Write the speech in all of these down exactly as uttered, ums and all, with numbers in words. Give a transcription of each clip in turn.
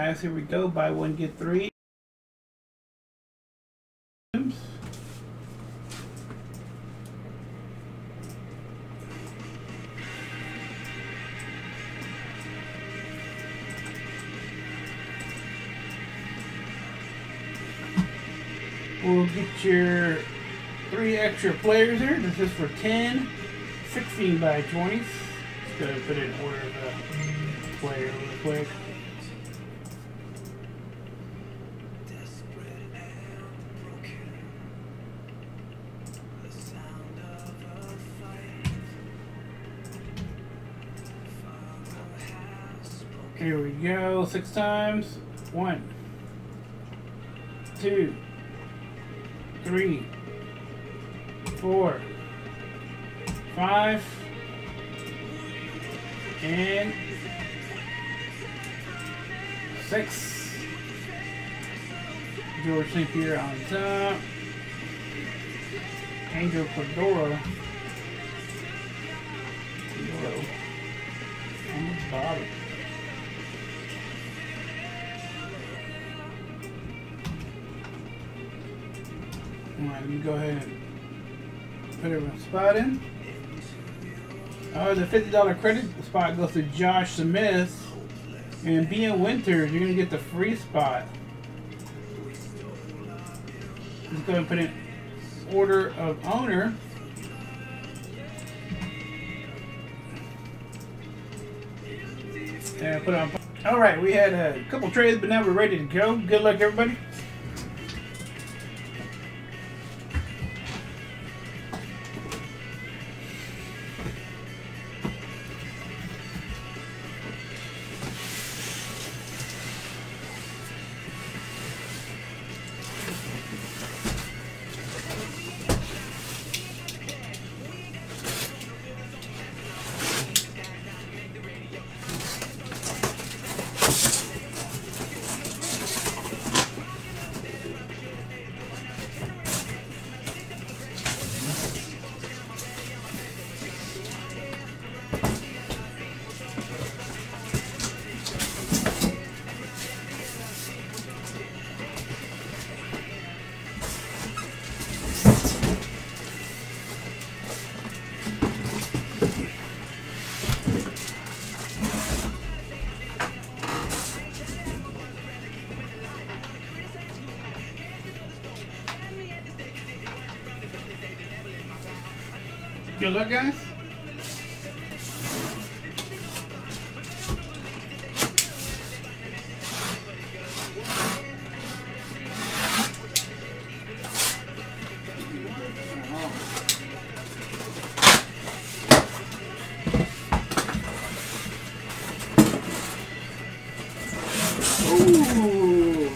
guys. Here we go. Buy one, get three. We'll get your three extra players here. This is for ten, sixteen by twenties. Just gotta put it in order of the player really quick. Here we go. Six times. One, two, three, four, five, and six. George Saint Pierre on top. Angel Cordero. Cordero. On the bottom. Alright, let me go ahead and put everyone's spot in. Oh, the fifty dollar credit spot goes to Josh Smith. And B M Winters, you're going to get the free spot. Let's go ahead and put in order of owner. And put on. Alright, we had a couple trades, but now we're ready to go. Good luck, everybody. Good luck, guys. Ooh.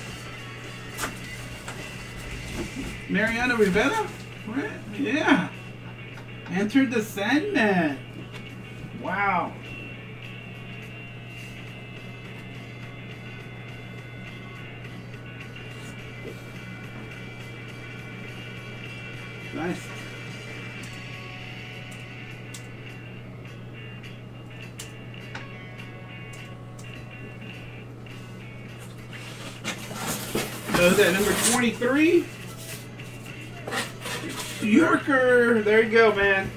Mariano Rivera? Right? Yeah. Entered the Sandman. Wow. Nice. So is that number twenty-three? Yorker, there you go, man.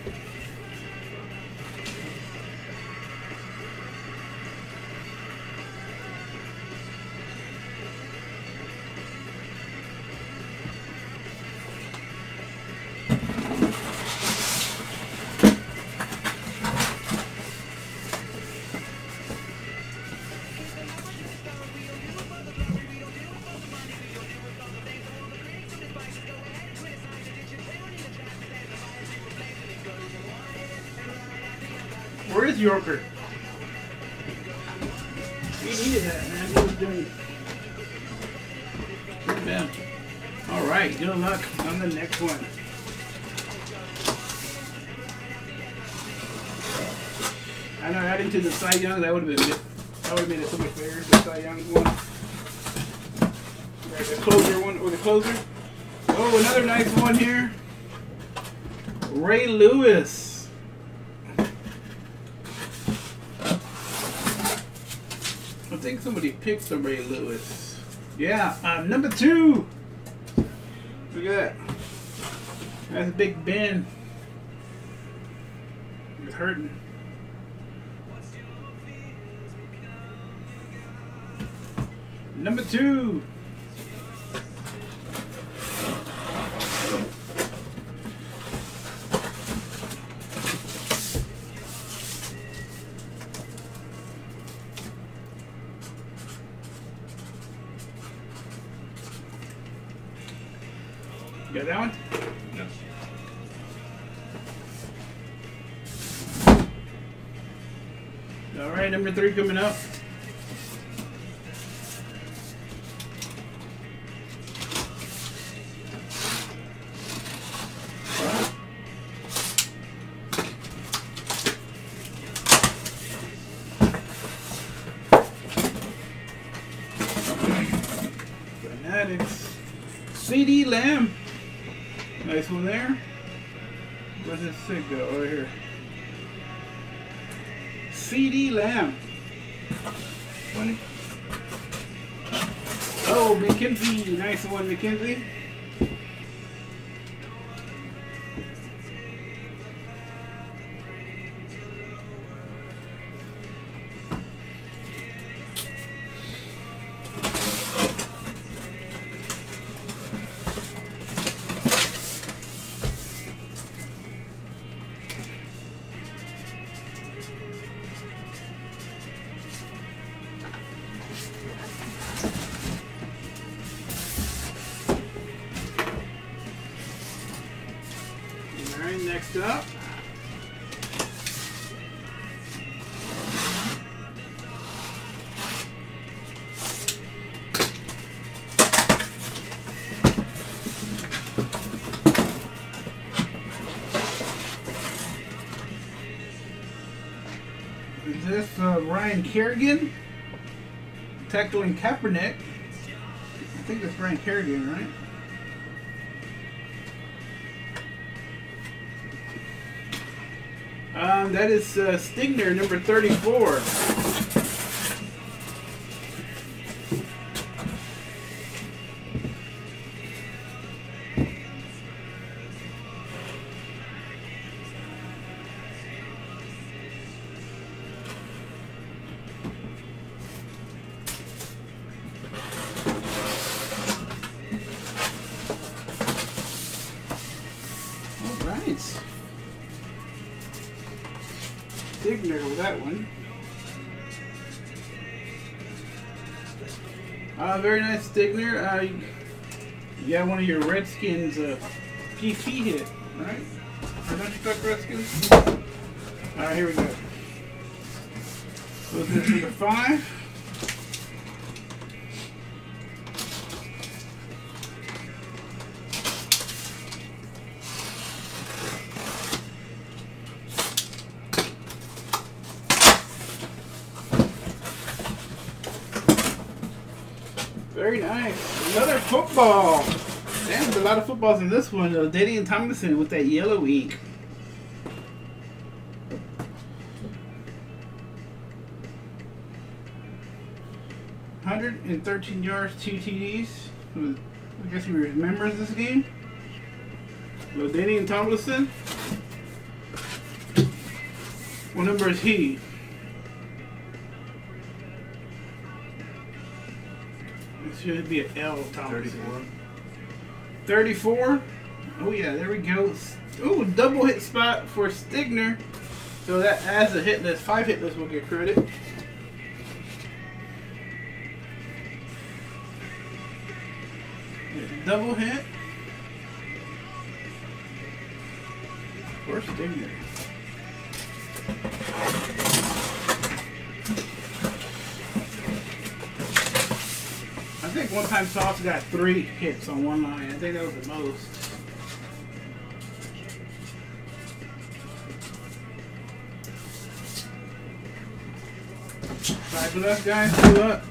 Where is Yorker? He needed that, man. He was doing good man. All right, good luck on the next one. I know adding to the Cy Young, that would have been that would have made it so much better. The Cy Young one, or the closer one, or the closer. Oh, another nice one here. Ray Lewis. think somebody picked the Ray Lewis. Yeah, uh, number two. Look at that. That's Big Ben. He's hurting. Number two. You got that one? No. All right, number three coming up. Fanatics. CeeDee Lamb. Nice one there. Where's this thing go? Over here. CeeDee Lamb. twenty. Oh, McKenzie. Nice one, McKenzie. Next up, is this uh, Ryan Kerrigan tackling Kaepernick? I think that's Ryan Kerrigan, right? Um, that is uh, Stigner, number thirty-four. All right. Stigner with that one. Uh, very nice Stigner. Uh, you got one of your Redskins uh, P C hit, right? Or don't you talk Redskins? Alright, here we go. So this is number five. Very nice. Another football. Damn, there's a lot of footballs in this one. Uh, Dadian Tomlinson with that yellow ink. one hundred thirteen yards, two T Ds. I guess he remembers this game. Dadian Tomlinson. What number is he? Should be an L, Tomlinson. thirty-four. thirty-four. Oh yeah, there we go. Oh, double hit spot for Stigner. So that adds a hit list. Five hit lists will get credit. Double hit for Stigner. I think one time Sauce got three hits on one line. I think that was the most. Five of us guys, pull up.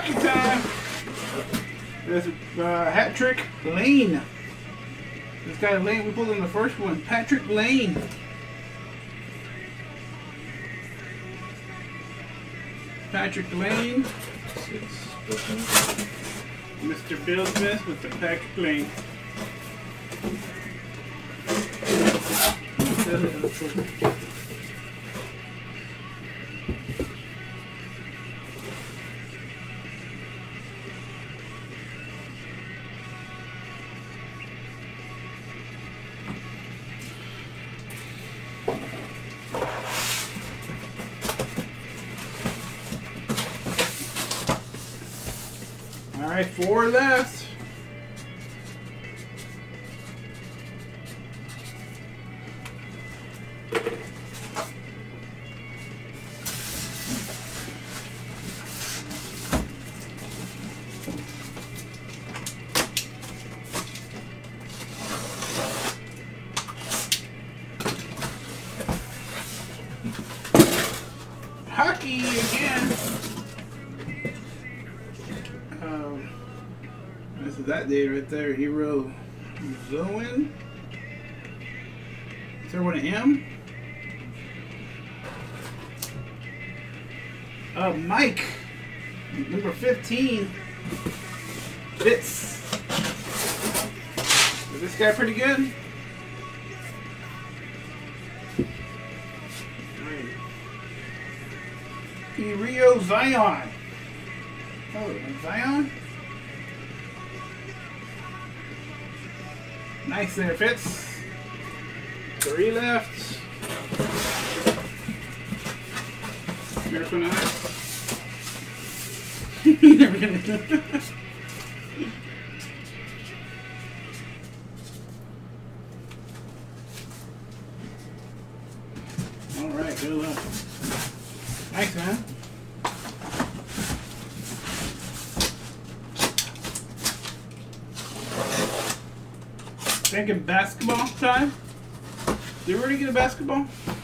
hockey time. There's a uh, hat trick Lane. This guy Lane, we pulled in the first one. Patrick Lane. Patrick Lane. Mister Bill Smith with the Patrick Lane. All right, four left. Hockey again. Um, this is that day right there. Hero Zoin. Is there one an M? Uh, Mike, number fifteen. Fitz. Is this guy pretty good? Rio Zion. Oh, Zion. Nice there, Fitz. Three left. Miracle Nice. Never gonna. All right, good luck. Thanks, man. Thinking basketball time? Did we already get a basketball?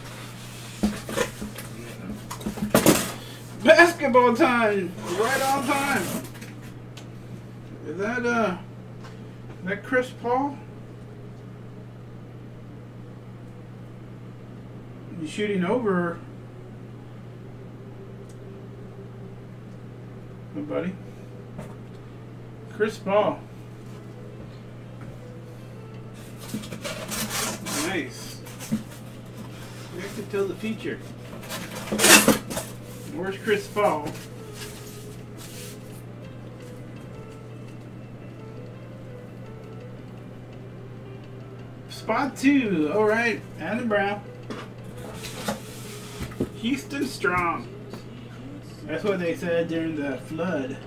Basketball time! Right on time! Is that, uh, is that Chris Paul? He's shooting over. Oh, buddy. Chris Paul. Nice. I can tell the future. Where's Chris Paul? Spot two. All right, Adam Brown. Houston Strong. That's what they said during the flood.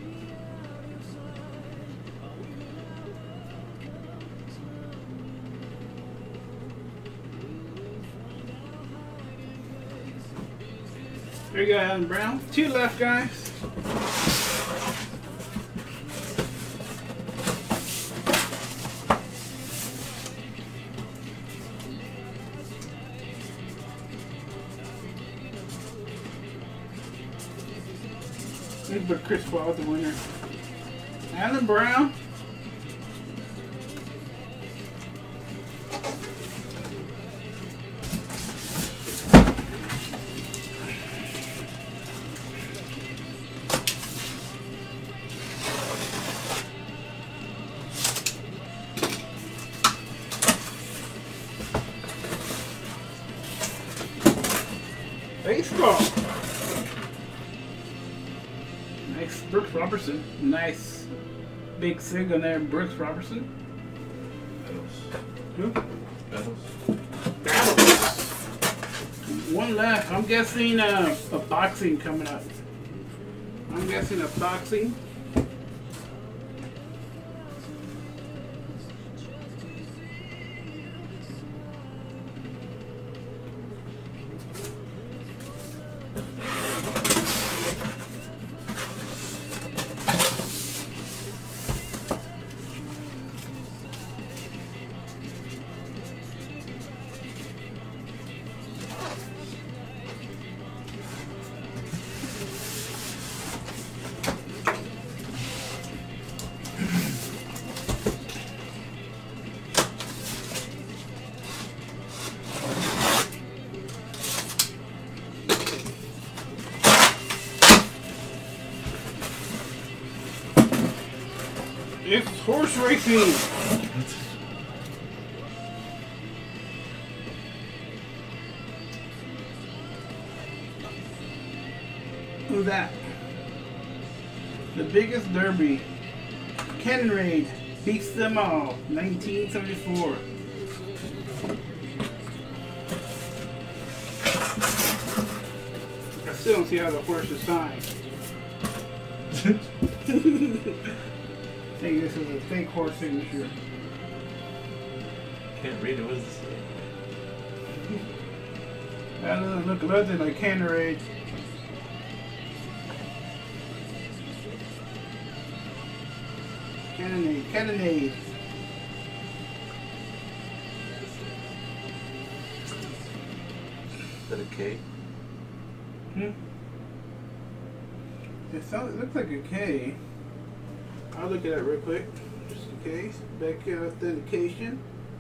There you go, Adam Brown. Two left, guys. Let's put Chris Paul the winner. Adam Brown. Baseball. Nice. Brooks Robertson. Nice. Big sig on there. Brooks Robertson. Battles. Who? Battles. Battles. One left. I'm guessing uh, a boxing coming up. I'm guessing a boxing. It's horse racing. Who's that? The biggest derby. Cannon Raid beats them all. nineteen seventy-four. I still don't see how the horse is signed. I think this is a fake horse signature. Can't read it. What does it say? That doesn't look nothing like Cannon Raid. Cannonade, cannonade. Is that a K? Hmm? It, sounds, it looks like a K. I'll look at it real quick, just in case. Back here, authentication.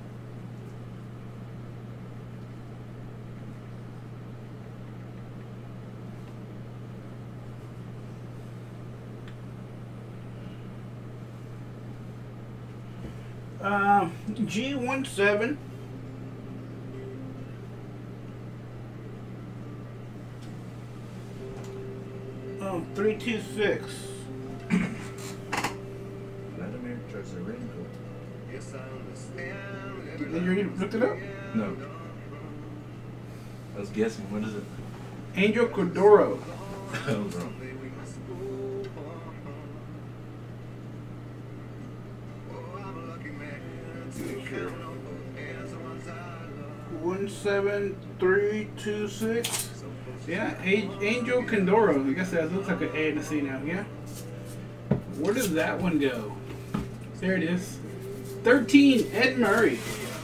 Um, G one seven. Um, three two six. Vladimir Tarasenko. Yes, I understand. Did you look it up? No. I was guessing. What is it? Angel Cordero. I was wrong. one seven three two six. Yeah, A Angel Condoro. I guess that looks like an A to C now, yeah? Where does that one go? There it is. thirteen, Ed Murray.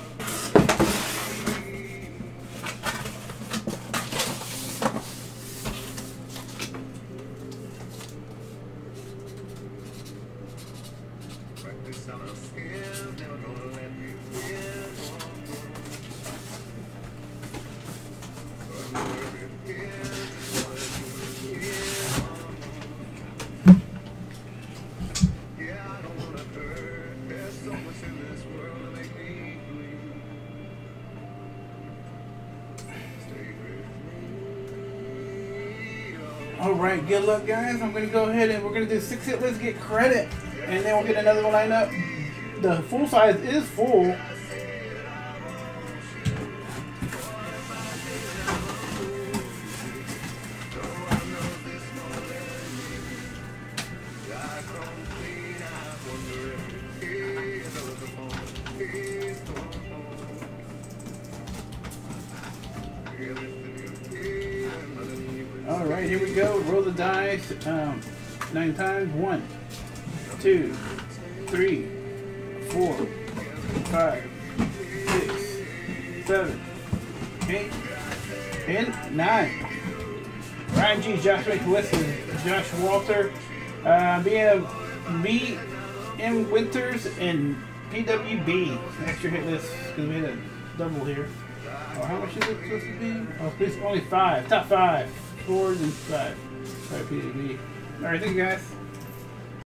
Alright, good luck guys. I'm gonna go ahead and we're gonna do six hit, let's get credit. And then we'll get another one lined up. The full size is full. Alright, here we go. Roll the dice. Um, nine times. One, two, three, four, five, six, seven, eight, and nine. Ryan G, Josh McWilson, Josh Walter, uh, B M Winters, and P W B. Extra hit list because we had a double here. Oh, how much is it supposed to be? Oh, it's only five. Top five. Fours and five. Alright, P W B. Alright, thank you guys.